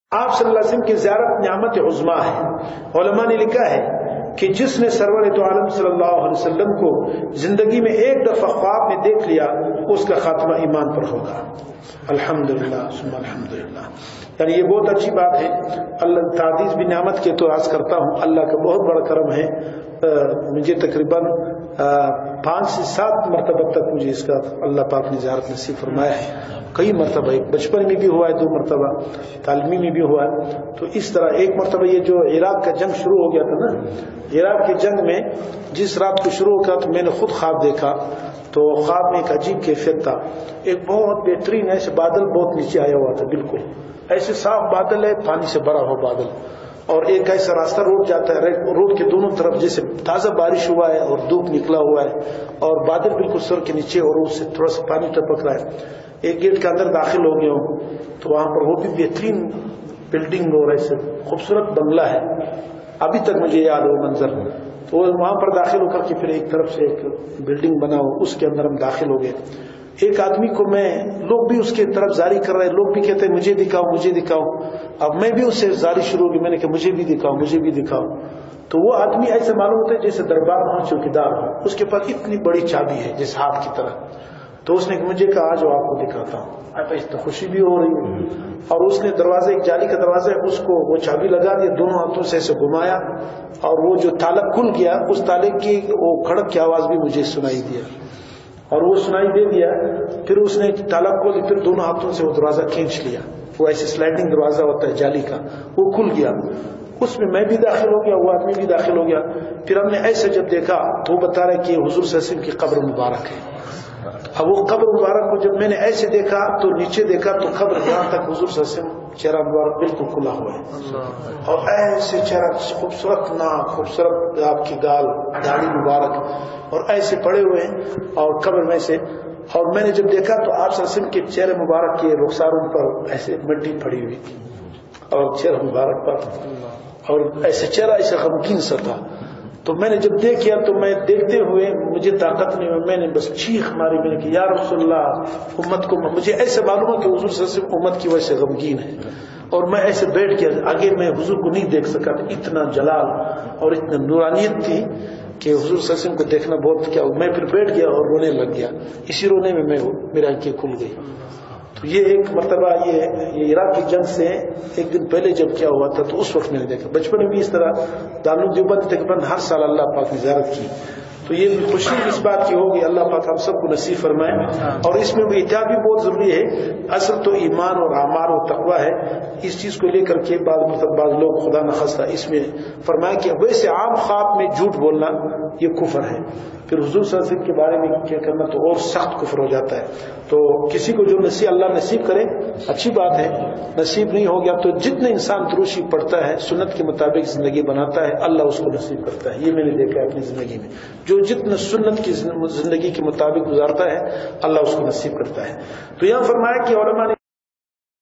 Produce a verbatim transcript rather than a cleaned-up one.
آپ صلی اللہ علیہ وسلم کی زیارت نعمت عظما ہے۔ علماء نے لکھا ہے کہ جس نے سرور تو عالم صلی اللہ علیہ وسلم کو زندگی میں ایک دفعہ خواب میں دیکھ لیا اس کا خاتمہ ایمان پر ہوگا۔ الحمدللہ ثم الحمدللہ، یعنی یہ بہت اچھی بات ہے۔ اللہ تعزیز بھی نعمت کے تو عرض کرتا ہوں، اللہ کا بہت بڑا کرم ہے۔ مجھے تقریباً پانچ سے سات مرتبہ تک مجھے اس کا اللہ پاک نے زیارت نصیب فرمایا ہے۔ کئی مرتبہ، بچپن میں بھی ہوا ہے، دو مرتبہ تعلیمی میں بھی ہوا ہے۔ تو اس طرح ایک مرتبہ یہ جو عراق کا جنگ شروع ہو گیا تھا نا، عراق کے جنگ میں جس رات کو شروع ہوا تو میں نے خود خواب دیکھا، تو خواب میں ایک عجیب کیفیت تھا۔ ایک بہت بہترین ایسے بادل بہت نیچے آیا ہوا تھا، بالکل ایسے صاف بادل ہے، پانی سے بھرا ہوا بادل، اور ایک ایسا راستہ روڈ جاتا ہے، روڈ کے دونوں طرف جیسے تازہ بارش ہوا ہے اور دھوپ نکلا ہوا ہے، اور بادل بالکل سر کے نیچے اور اس سے تھوڑا سا پانی ٹپک رہا ہے۔ ایک گیٹ کے اندر داخل ہو گیا ہوں تو وہاں پر وہ بھی بہترین بلڈنگ اور ایسے خوبصورت بنگلہ ہے، ابھی تک مجھے یاد ہے وہ منظر۔ تو وہاں پر داخل ہو کر کے پھر ایک طرف سے ایک بلڈنگ بنا ہو، اس کے اندر ہم داخل ہو گئے۔ ایک آدمی کو میں، لوگ بھی اس کے طرف جاری کر رہے ہیں، لوگ بھی کہتے ہیں مجھے دکھاؤ مجھے دکھاؤ۔ اب میں بھی اس سے جاری شروع ہوگی، میں نے کہا مجھے بھی دکھاؤ مجھے بھی دکھاؤ۔ تو وہ آدمی ایسے معلوم ہوتا ہے جیسے دربار میں چوکیدار ہو، اس کے پاس اتنی بڑی چابی ہے جس ہاتھ کی طرح۔ تو اس نے مجھے کہا جو آپ کو دکھاتا ہوں۔ اس تو خوشی بھی ہو رہی ہے، اور اس نے دروازے، ایک جالی کا دروازہ ہے، اس کو وہ چابی لگا دیا، دونوں ہاتھوں سے ایسے گھمایا، اور وہ جو تالا کھل گیا، اس تالے کی وہ کھڑک کی آواز بھی مجھے سنائی دیا، اور وہ سنائی دے دیا۔ پھر اس نے تالا کھول، پھر دونوں ہاتھوں سے وہ دروازہ کھینچ لیا، وہ ایسے سلائڈنگ دروازہ ہوتا ہے جالی کا، وہ کھل گیا۔ اس میں میں بھی داخل ہو گیا، وہ آدمی بھی داخل ہو گیا۔ پھر ہم نے ایسے جب دیکھا تو وہ بتا رہے کہ حضور صلی اللہ علیہ وسلم کی قبر مبارک ہے۔ اب وہ قبر مبارک کو جب میں نے ایسے دیکھا تو نیچے دیکھا تو قبر یہاں تک حضور صلی اللہ علیہ وسلم چہرہ مبارک بالکل کھلا ہوا ہے، اور ایسے چہرہ خوبصورت نا خوبصورت آپ کی گال داڑھی مبارک، اور ایسے پڑے ہوئے ہیں اور قبر میں سے۔ اور میں نے جب دیکھا تو آپ صلی اللہ علیہ وسلم کے چہرے مبارک کے رخساروں پر ایسے مٹی پڑی ہوئی تھی، اور چہرہ مبارک پر، اور ایسے چہرہ ایسے غمگین سا تھا۔ تو میں نے جب دیکھ کیا تو میں دیکھتے ہوئے مجھے طاقت نہیں ہوئی، میں نے بس چیخ ماری، میں نے کہا یا رسول اللہ، امت کو، مجھے ایسے معلوم ہے کہ حضور صلی اللہ علیہ وسلم امت کی وجہ سے غمگین ہے، اور میں ایسے بیٹھ گیا، آگے میں حضور کو نہیں دیکھ سکا، اتنا جلال اور اتنا نورانیت تھی کہ حضور صلی اللہ علیہ وسلم کو دیکھنا بہت کیا۔ میں پھر بیٹھ گیا اور رونے لگ گیا، اسی رونے میں میں میری آنکھیں کھل گئی۔ تو یہ ایک مرتبہ یہ عراق کی جنگ سے ایک دن پہلے جب کیا ہوا تھا تو اس وقت میں نے دیکھا۔ بچپن میں بھی اس طرح دارالعلوم دیوبند تقریباً ہر سال اللہ پاک نے زیارت کی، تو یہ خوشی اس بات کی ہوگی اللہ پاک ہم سب کو نصیب فرمائے۔ اور اس میں بھی احتیاط بھی بہت ضروری ہے، اصل تو ایمان اور اعمال اور تقویٰ ہے۔ اس چیز کو لے کر کے بعض مطلب بعض لوگ خدا نخواستہ اس میں فرمایا کہ ویسے عام خواب میں جھوٹ بولنا یہ کفر ہے، پھر حضور صلی اللہ علیہ وسلم کے بارے میں کیا کرنا تو اور سخت کفر ہو جاتا ہے۔ تو کسی کو جو نصیب اللہ نصیب کرے اچھی بات ہے، نصیب نہیں ہو گیا تو جتنے انسان دروشی پڑھتا ہے، سنت کے مطابق زندگی بناتا ہے، اللہ اس کو نصیب کرتا ہے۔ یہ میں نے دیکھا ہے اپنی زندگی میں، جو جتنا سنت کی زندگی کے مطابق گزارتا ہے اللہ اس کو نصیب کرتا ہے۔ تو یہاں فرمایا کہ علماء نے